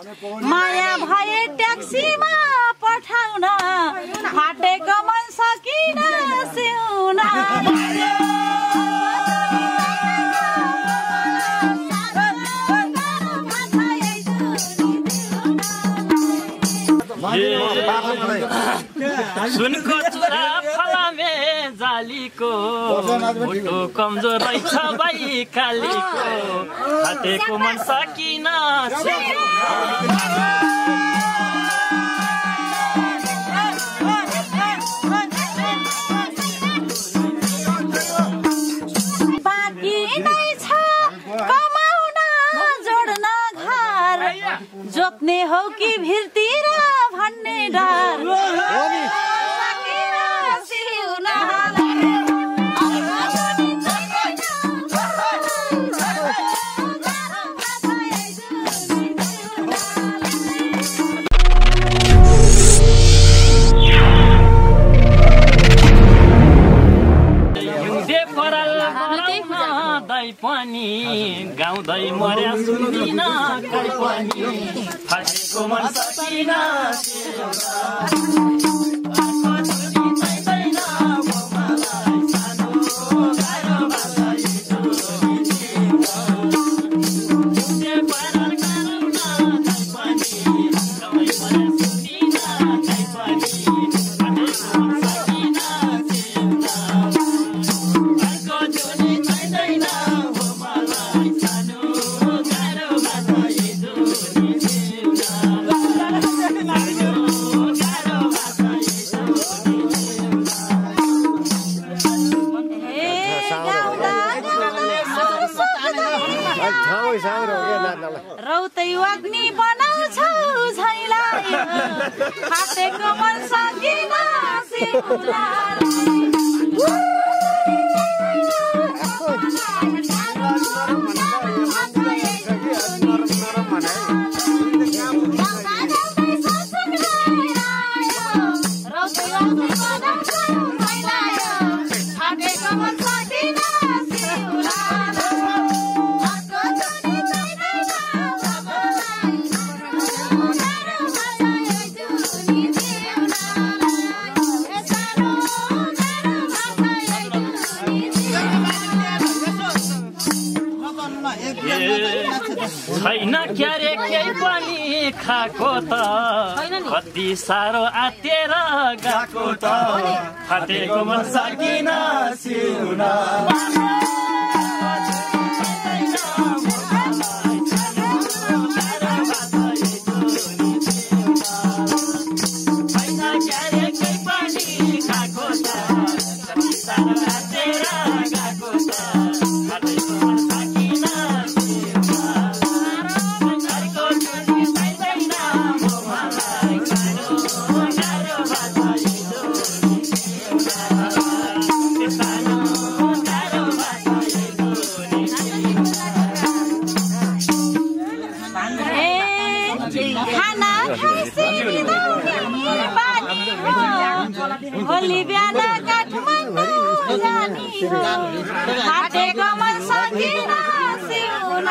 माया भए ट्याक्सीमा पठाउन फाटेको मन सकिन सिउन सुनको चुरा फलामे जालीको मुटु कमजोर रहेछ बाई कालीको फाटेको मन सकिन बाँकी नै छ कमाउन जोड्न घर जोक्ने हो कि भिरतिर भन्ने डर पनि गाउँदै मर्या सुन्दिन कहीँ पनि फाटेको मन सकिन रौतै अग्नि बनाउँछौ झैलाई फाटेको मन सकिन छैन क्यारे केही पनि खाएको त कति साह्रो आतेर गएको त फाटेको मन सकिन सिउन भोलि बिहान काठमाडौँ जाने फाटेको मन सकिन सिउन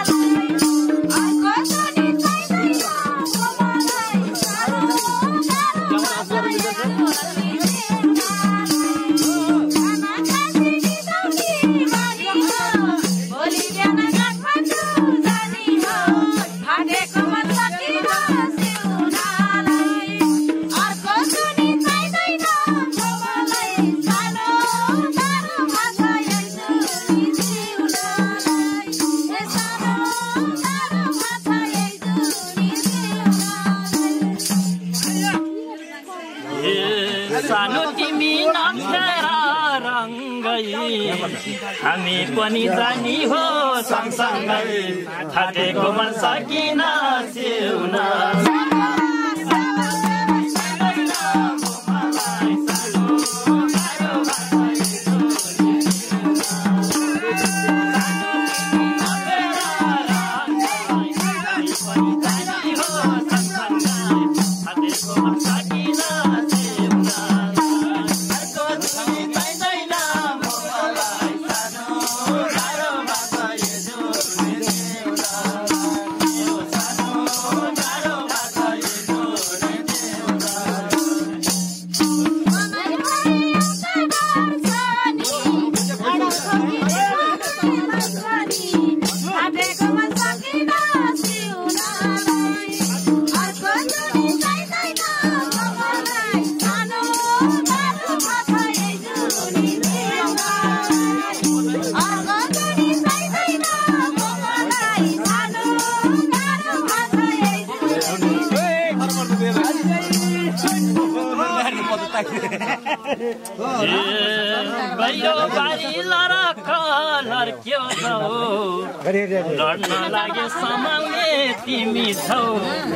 सानो तिमी नम्रा रङ्गै हामी पनि जानी हो सँगसँगै फाटेको मन सकिन सिउन Oh, गयो बारी लर के लड्न लागे समाउने तिमी छौ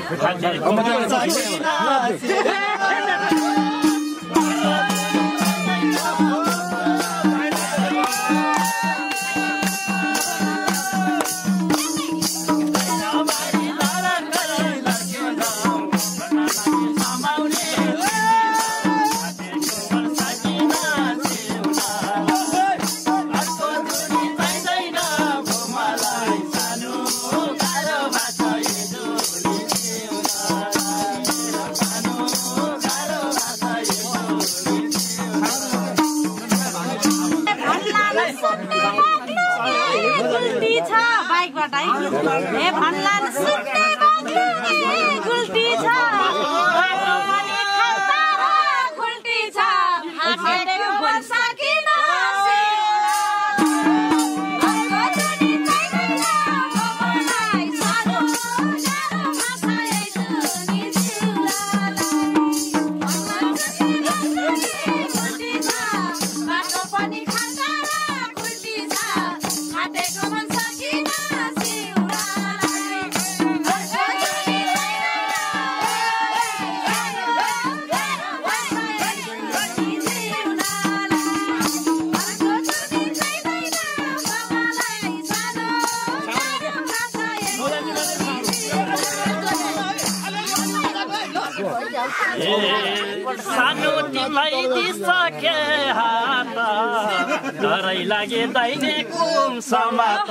सानो तिमीलाई दिसके हात डरै लागे दैने कुम समात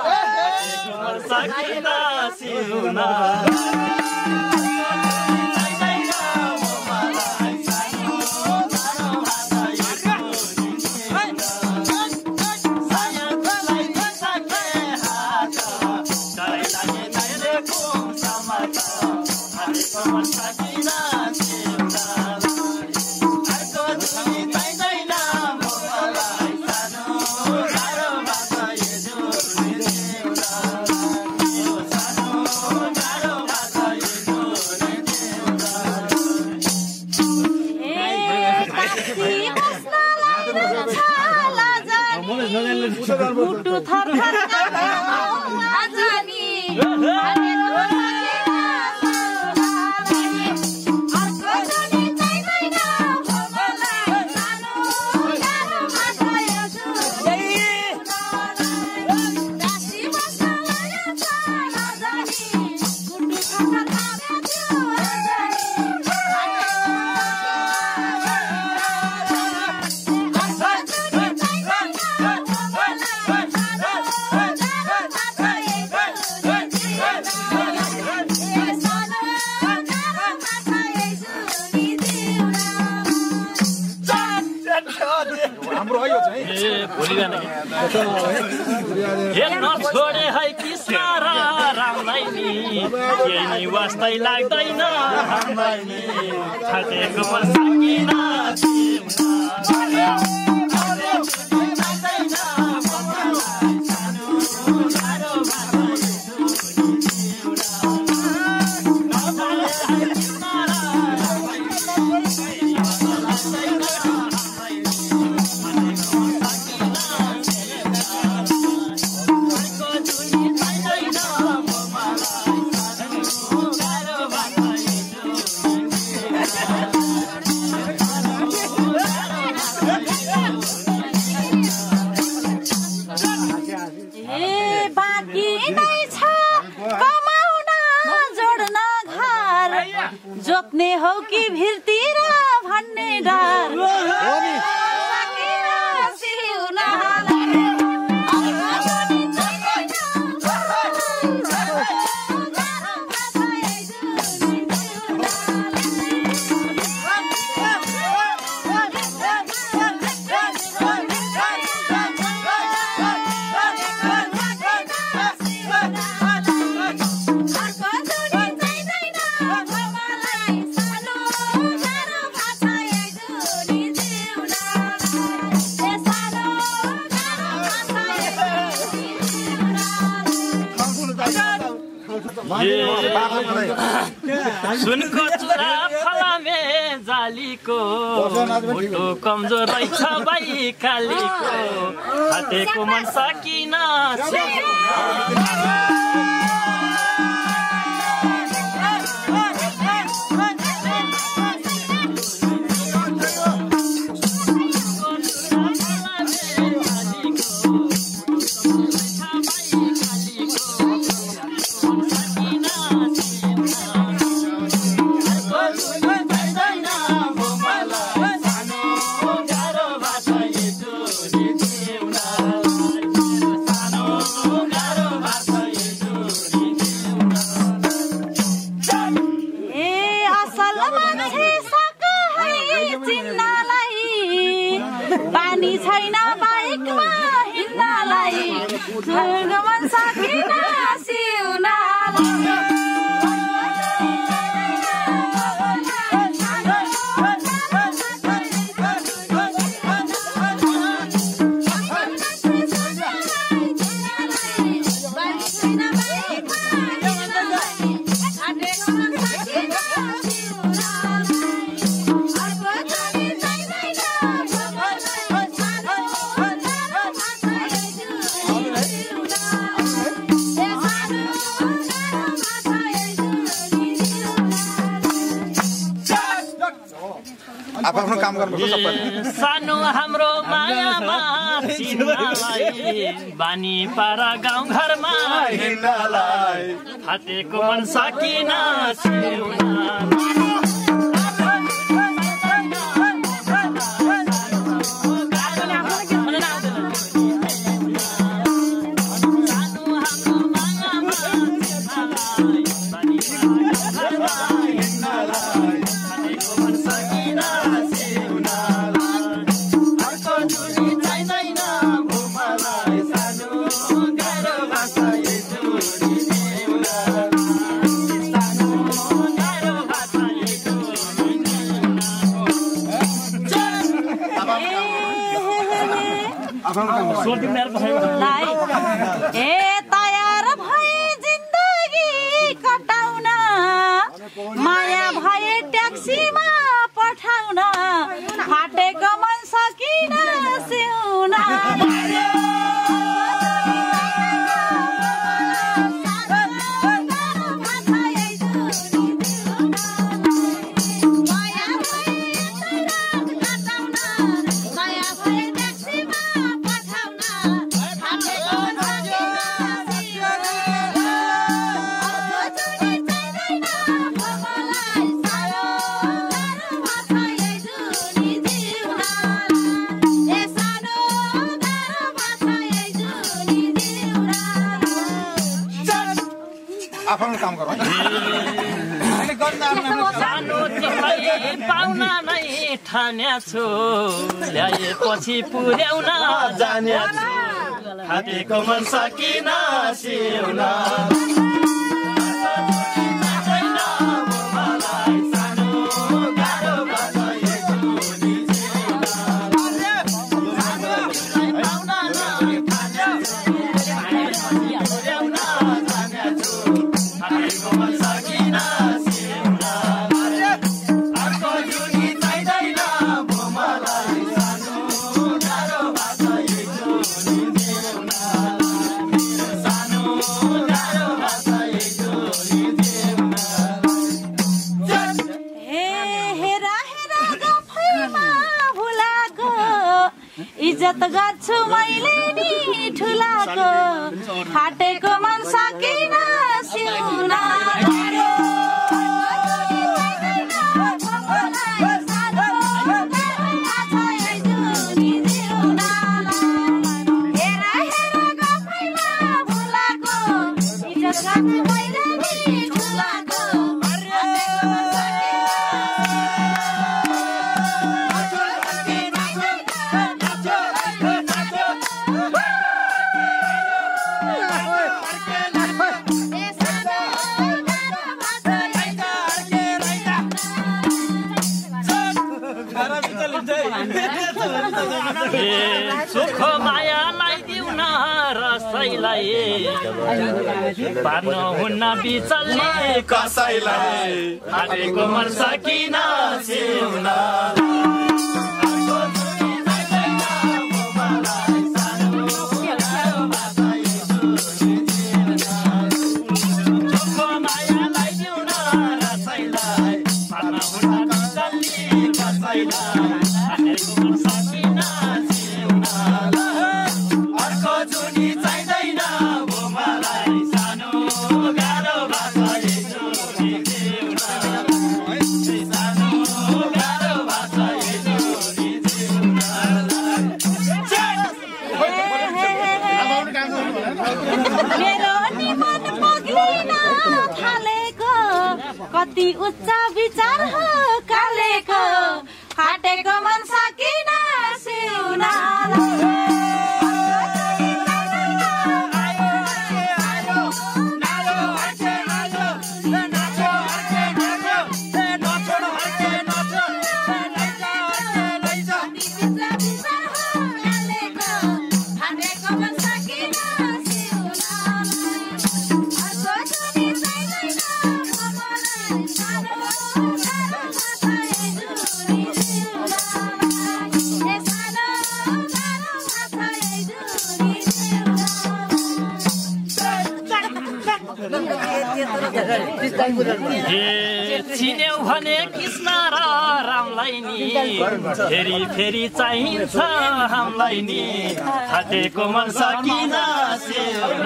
सकिन सिउन मुटु थर थर आजानी छोडे है कृष्ण र रामलाई नि केही वास्तै लाग्दैन हामीलाई नि छाटेको सकिन जोत्ने हो कि भिरतिर भन्ने डर सुनको चुरा फलामे जालीको मुटु कमजोर रहेछ बाई कालीको हातेको मन सकिन छैन बाइकमा हिँड्नलाई मन सकिन आफ्नो काम गर्नुपर्छ सबै सानो हाम्रो मायामा चिन्नलाई बानी पारा गाउँ घरमा हिँड्नलाई हातेको मन सकिन तयार भए जिन्दगी कटाउन माया भए ट्याक्सीमा पठाउन फाटेको मन सकिन सिउन आफ्नो काम गर्नु सानो तिमीलाई पाउना नै ठान्याछु ल्याएपछि पुर्याउन जान्याछु हातेको मन सकिन सिउन इज्जत गर्छु मैले नि ठुलाको फाटेको मन सकिन सिउन सुख मायालाई दिउन रसैलाई मलाई पार्नु हुन्न बिचल्ने कसैलाई हाटेको मन सकिन सिउन कति उच्च विचार हो कालेको फाटेको मन सकिन सिउन चिन्यौ भने कृष्ण र रामलाई नि फेरि फेरि चाहिन्छ हामीलाई नि हाटेको मन सकिन सिउन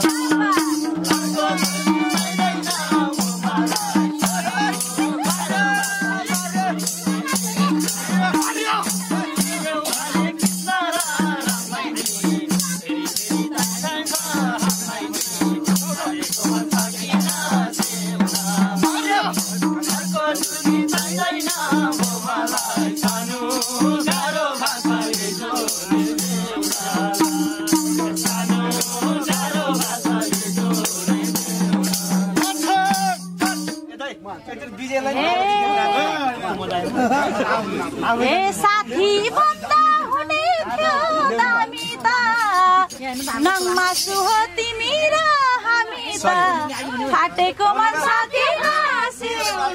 साथी भन्दा हुने थियो दामी त नङमासु हो तिमी र हामी त फाटेको मन सकिन सिउन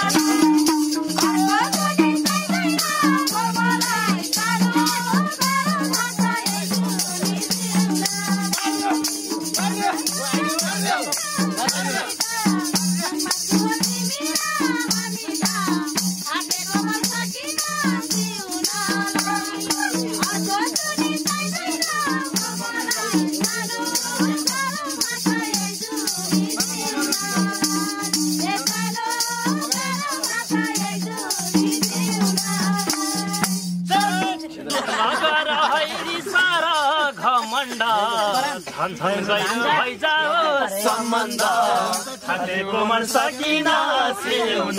सम्बन्ध हाटेको मन सकिन सिउन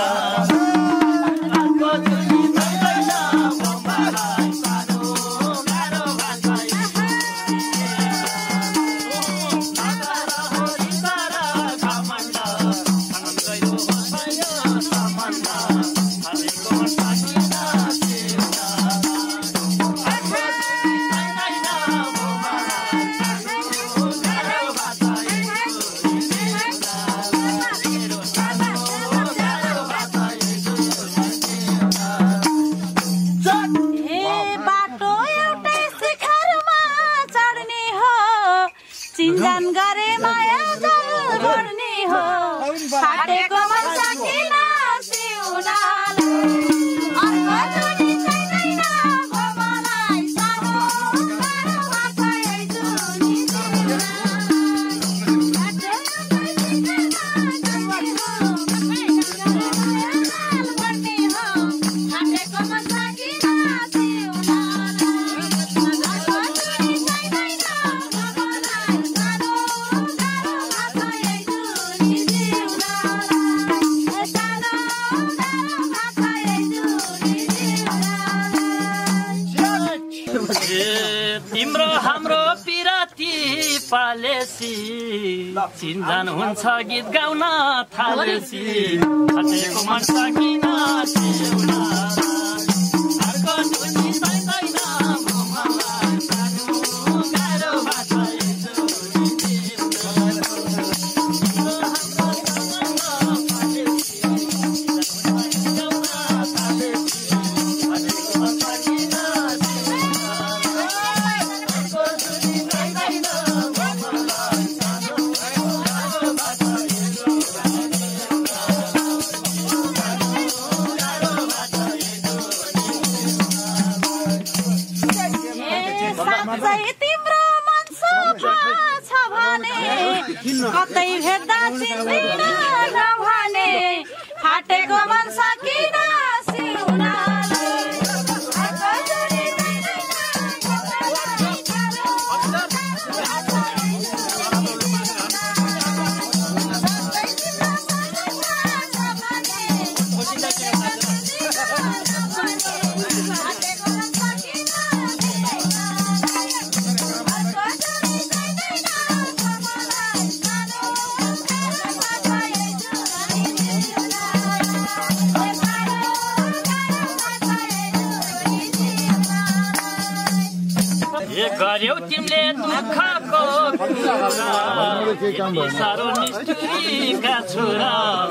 चिन्जान गरे माया जल बढ्ने हो फाटेको मन सकिन सिउन तिम्रो हाम्रो पिराती पालेसी चिन्जान हुन्छ गीत गाउन थालेसी हाटेको मन सकिन सिउन अर्को दुनी चाहिँदैन मलाई सानो गाह्रो भाषा कतै भेट्दा चिन्दिन नभने फाटेको मन सकिन सिउन गर्यौ तिमीले दुःखको साह्रो निष्ठुरीका छोरा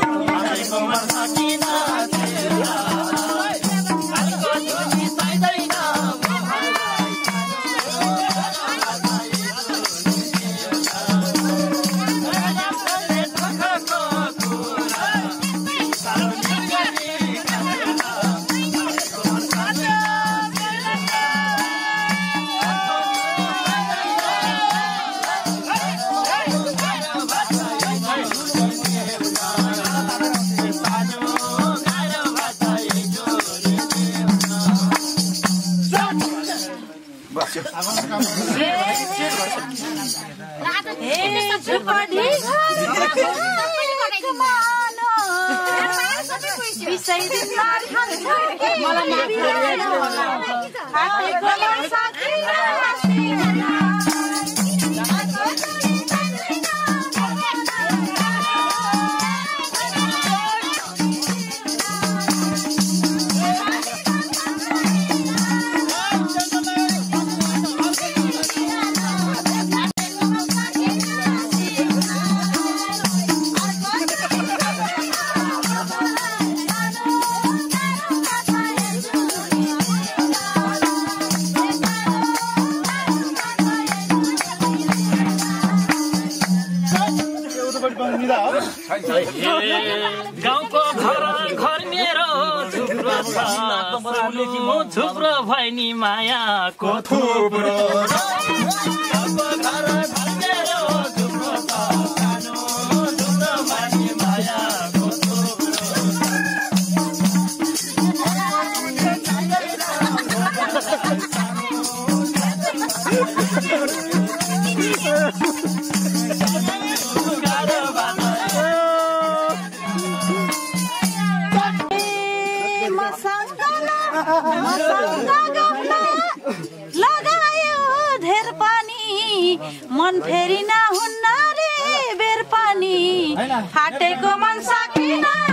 गाउँको घर मेरो थुप्रो छ थुप्रो भैनी मायाको थुप्रो लगायो धेर पानी मन फेरि नहुन्न रे बेर पानी फाटेको मन सकिन